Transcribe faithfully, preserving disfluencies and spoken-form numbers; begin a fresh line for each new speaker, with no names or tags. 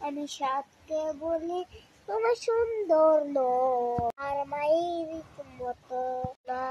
আমি সাতকে বলি তোমার সুন্দর নয় আর মায়ের মতো